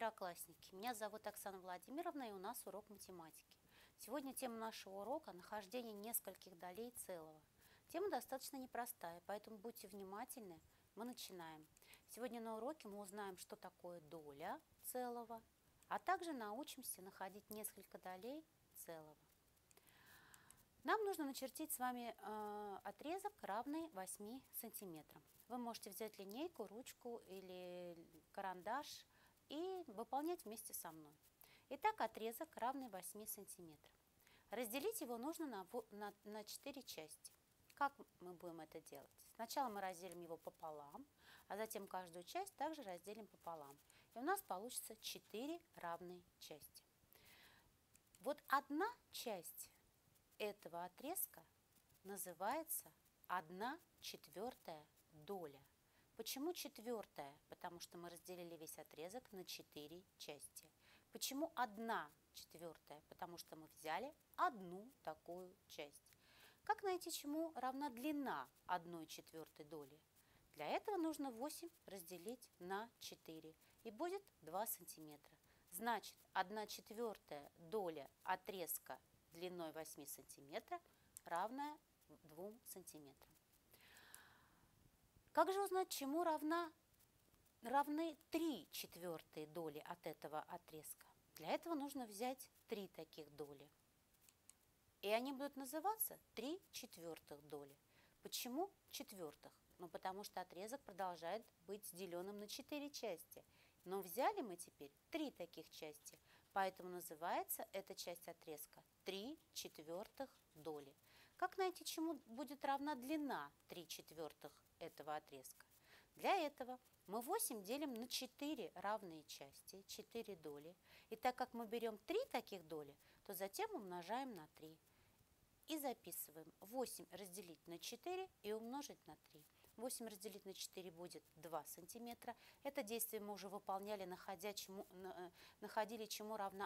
первоклассники! Меня зовут Оксана Владимировна, и у нас урок математики. Сегодня тема нашего урока – нахождение нескольких долей целого. Тема достаточно непростая, поэтому будьте внимательны. Мы начинаем. Сегодня на уроке мы узнаем, что такое доля целого, а также научимся находить несколько долей целого. Нам нужно начертить с вами отрезок, равный 8 сантиметрам. Вы можете взять линейку, ручку или карандаш и выполнять вместе со мной. Итак, отрезок, равный 8 сантиметрам. Разделить его нужно на 4 части. Как мы будем это делать? Сначала мы разделим его пополам, а затем каждую часть также разделим пополам. И у нас получится 4 равные части. Вот одна часть этого отрезка называется 1/4 доля. Почему четвертая? Потому что мы разделили весь отрезок на 4 части. Почему 1/4? Потому что мы взяли одну такую часть. Как найти, чему равна длина 1/4 доли? Для этого нужно 8 разделить на 4, и будет 2 сантиметра. Значит, 1/4 доля отрезка длиной 8 сантиметров равная 2 сантиметрам. Как же узнать, чему равны 3/4 доли от этого отрезка? Для этого нужно взять 3 таких доли. И они будут называться 3/4 доли. Почему четвертых? Ну, потому что отрезок продолжает быть деленным на 4 части. Но взяли мы теперь 3 таких части, поэтому называется эта часть отрезка 3/4 доли. Как найти, чему будет равна длина 3/4 этого отрезка? Для этого мы 8 делим на 4 равные части, 4 доли. И так как мы берем 3 таких доли, то затем умножаем на 3. И записываем 8 разделить на 4 и умножить на 3. 8 разделить на 4 будет 2 сантиметра. Это действие мы уже выполняли, находили, чему равна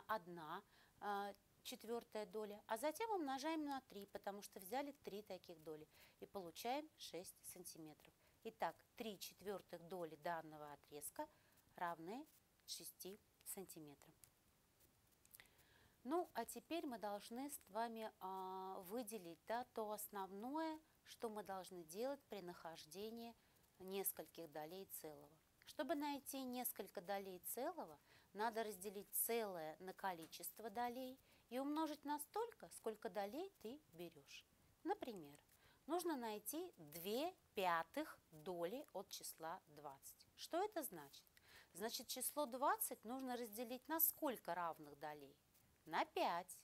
1/4 доля. А затем умножаем на 3, потому что взяли 3 таких доли. И получаем 6 сантиметров. Итак, 3/4 доли данного отрезка равны 6 сантиметрам. Ну, а теперь мы должны с вами выделить то основное, что мы должны делать при нахождении нескольких долей целого. Чтобы найти несколько долей целого, надо разделить целое на количество долей и умножить на столько, сколько долей ты берешь. Например, нужно найти 2/5 доли от числа 20. Что это значит? Значит, число 20 нужно разделить на сколько равных долей? На 5.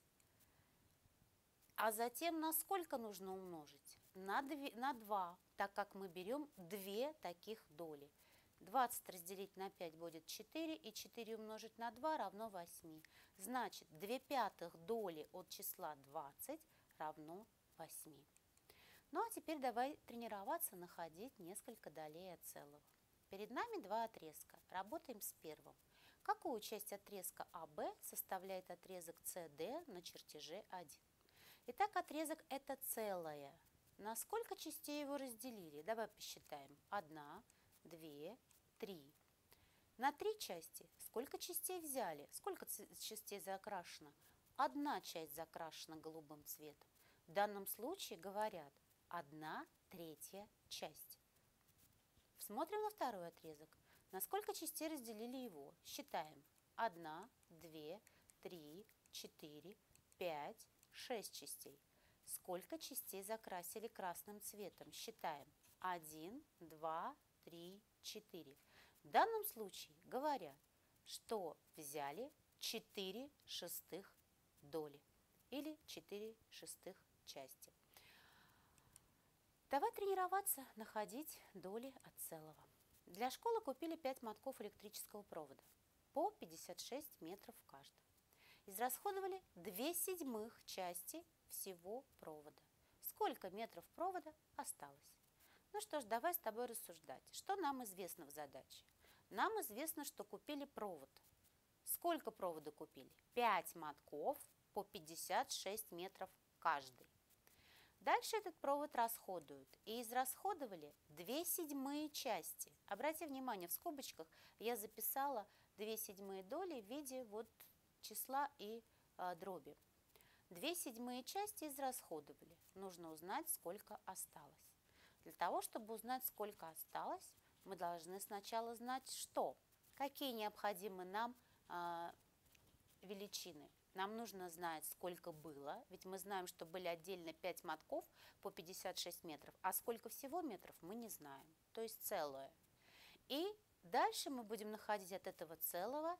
А затем на сколько нужно умножить? На 2, так как мы берем 2 таких доли. 20 разделить на 5 будет 4, и 4 умножить на 2 равно 8. Значит, 2/5 доли от числа 20 равно 8. Ну а теперь давай тренироваться находить несколько долей от целого. Перед нами два отрезка. Работаем с первым. Какую часть отрезка АБ составляет отрезок СД на чертеже 1? Итак, отрезок это целое. На сколько частей его разделили? Давай посчитаем. 1, 2, 3. На 3 части сколько частей взяли? Сколько частей закрашено? Одна часть закрашена голубым цветом. В данном случае говорят 1/3 часть. Смотрим на второй отрезок. На сколько частей разделили его? Считаем. 1, 2, 3, 4, 5, 6 частей. Сколько частей закрасили красным цветом? Считаем. 1, 2, 3, 4. В данном случае говорят, что взяли 4/6 доли или 4/6 части. Давай тренироваться находить доли от целого. Для школы купили 5 мотков электрического провода по 56 метров каждый. Израсходовали 2/7 части всего провода. Сколько метров провода осталось? Ну что ж, давай с тобой рассуждать. Что нам известно в задаче? Нам известно, что купили провод. Сколько провода купили? 5 мотков по 56 метров каждый. Дальше этот провод расходуют. И израсходовали 2/7 части. Обрати внимание, в скобочках я записала 2/7 доли в виде вот числа и дроби. 2/7 части израсходовали. Нужно узнать, сколько осталось. Для того, чтобы узнать, сколько осталось, мы должны сначала знать, что, какие необходимы нам величины. Нам нужно знать, сколько было, ведь мы знаем, что были отдельно 5 мотков по 56 метров, а сколько всего метров мы не знаем, то есть целое. И дальше мы будем находить от этого целого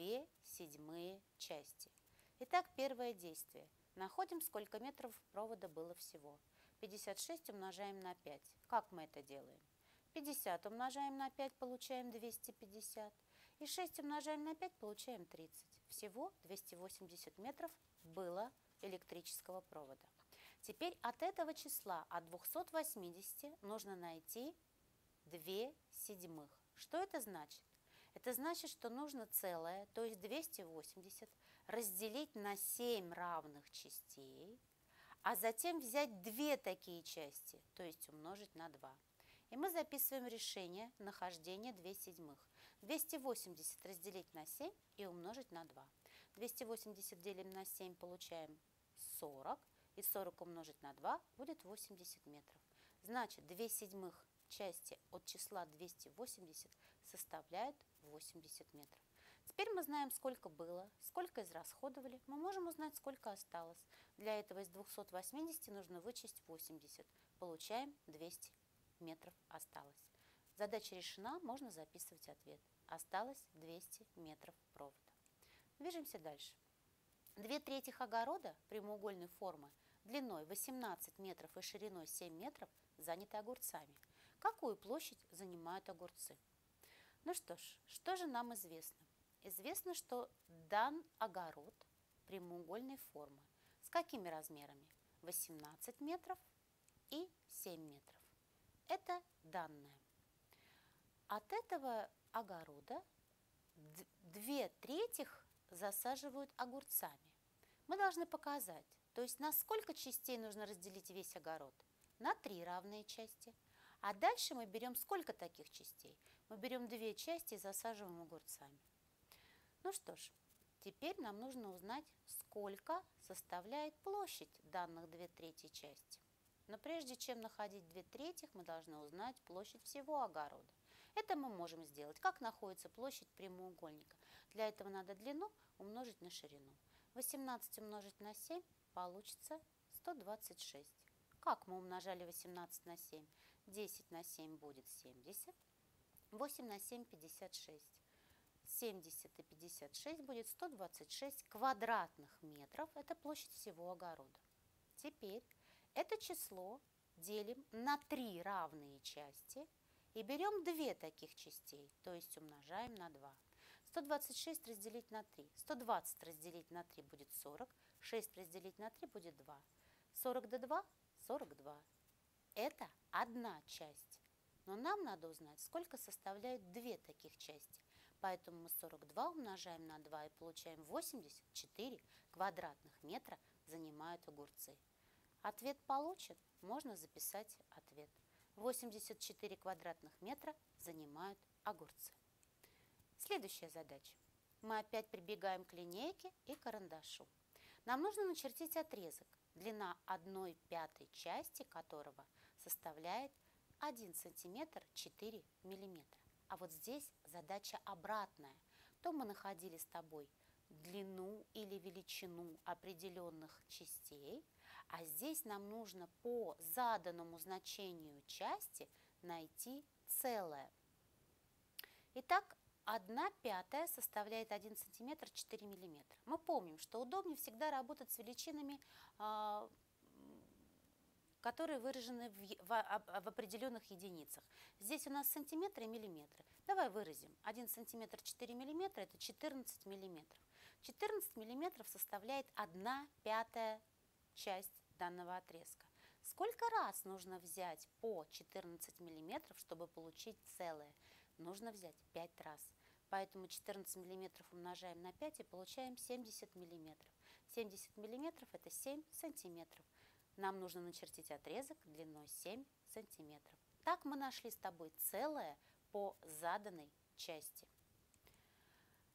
2/7 части. Итак, первое действие. Находим, сколько метров провода было всего. 56 умножаем на 5. Как мы это делаем? 50 умножаем на 5, получаем 250. И 6 умножаем на 5, получаем 30. Всего 280 метров было электрического провода. Теперь от этого числа, от 280, нужно найти 2/7. Что это значит? Это значит, что нужно целое, то есть 280, разделить на 7 равных частей, а затем взять 2 такие части, то есть умножить на 2. И мы записываем решение нахождения 2/7. 280 разделить на 7 и умножить на 2. 280 делим на 7, получаем 40. И 40 умножить на 2 будет 80 метров. Значит, 2/7 части от числа 280 составляют 80 метров. Теперь мы знаем, сколько было, сколько израсходовали. Мы можем узнать, сколько осталось. Для этого из 280 нужно вычесть 80. Получаем 200 метров осталось. Задача решена, можно записывать ответ. Осталось 200 метров провода. Движемся дальше. 2/3 огорода прямоугольной формы длиной 18 метров и шириной 7 метров заняты огурцами. Какую площадь занимают огурцы? Ну что ж, что же нам известно? Известно, что дан огород прямоугольной формы. С какими размерами? 18 метров и 7 метров. Это данные. От этого огорода 2/3 засаживают огурцами. Мы должны показать, то есть на сколько частей нужно разделить весь огород? На 3 равные части. А дальше мы берем сколько таких частей? Мы берем 2 части и засаживаем огурцами. Ну что ж, теперь нам нужно узнать, сколько составляет площадь данных 2/3 части. Но прежде чем находить 2/3, мы должны узнать площадь всего огорода. Это мы можем сделать. Как находится площадь прямоугольника? Для этого надо длину умножить на ширину. 18 умножить на 7 получится 126. Как мы умножали 18 на 7? 10 на 7 будет 70. 8 на 7 – 56. 70 и 56 будет 126 квадратных метров. Это площадь всего огорода. Теперь это число делим на 3 равные части и берем 2 таких частей, то есть умножаем на 2. 126 разделить на 3. 120 разделить на 3 будет 40. 6 разделить на 3 будет 2. 40 до 2 – 42. Это одна часть. Но нам надо узнать, сколько составляют 2 таких части. Поэтому мы 42 умножаем на 2 и получаем 84 квадратных метра занимают огурцы. Ответ получен, можно записать ответ. 84 квадратных метра занимают огурцы. Следующая задача. Мы опять прибегаем к линейке и карандашу. Нам нужно начертить отрезок, длина 1/5 части которого составляет 1 сантиметр 4 миллиметра. А вот здесь задача обратная. То мы находили с тобой длину или величину определенных частей, а здесь нам нужно по заданному значению части найти целое. Итак, 1/5 составляет 1 сантиметр 4 миллиметра. Мы помним, что удобнее всегда работать с величинами, которые выражены в определенных единицах. Здесь у нас сантиметры и миллиметры. Давай выразим. 1 сантиметр 4 миллиметра – это 14 миллиметров. 14 миллиметров составляет 1/5 часть данного отрезка. Сколько раз нужно взять по 14 миллиметров, чтобы получить целое? Нужно взять 5 раз. Поэтому 14 миллиметров умножаем на 5 и получаем 70 миллиметров. 70 миллиметров – это 7 сантиметров. Нам нужно начертить отрезок длиной 7 сантиметров. Так мы нашли с тобой целое по заданной части.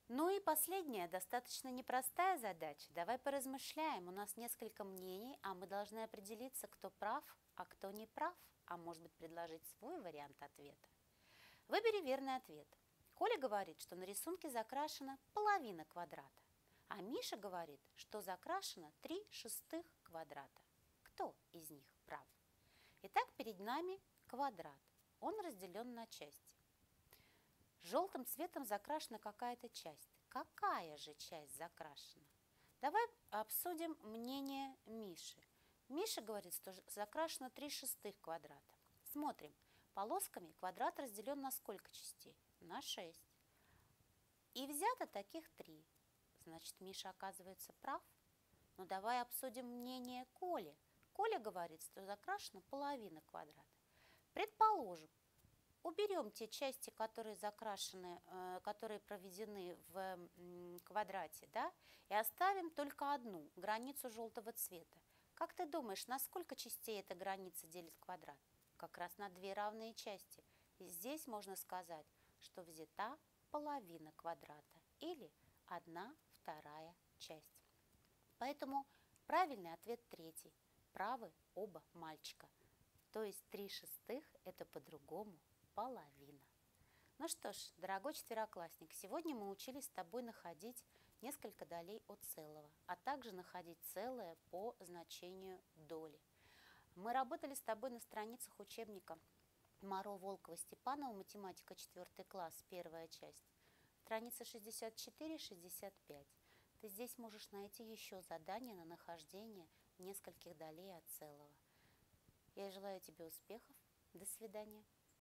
Ну и последняя, достаточно непростая задача. Давай поразмышляем. У нас несколько мнений, а мы должны определиться, кто прав, а кто не прав, а может быть предложить свой вариант ответа. Выбери верный ответ. Коля говорит, что на рисунке закрашена половина квадрата, а Миша говорит, что закрашено 3/6 квадрата. Кто из них прав? Итак, перед нами квадрат. Он разделен на части. Желтым цветом закрашена какая-то часть. Какая же часть закрашена? Давай обсудим мнение Миши. Миша говорит, что закрашено 3/6 квадрата. Смотрим. Полосками квадрат разделен на сколько частей? На 6. И взято таких 3. Значит, Миша оказывается прав. Но давай обсудим мнение Коли. Коля говорит, что закрашена половина квадрата. Предположим, уберем те части, которые закрашены, которые проведены в квадрате, да, и оставим только одну, границу желтого цвета. Как ты думаешь, на сколько частей эта граница делит квадрат? Как раз на 2 равные части. И здесь можно сказать, что взята половина квадрата или 1/2 часть. Поэтому правильный ответ 3. Правы оба мальчика. То есть 3/6 это по-другому половина. Ну что ж, дорогой четвероклассник, сегодня мы учились с тобой находить несколько долей от целого, а также находить целое по значению доли. Мы работали с тобой на страницах учебника Моро, Волкова, Степанова, математика 4 класс, первая часть, страница 64-65. Ты здесь можешь найти еще задания на нахождение нескольких долей от целого. Я желаю тебе успехов. До свидания.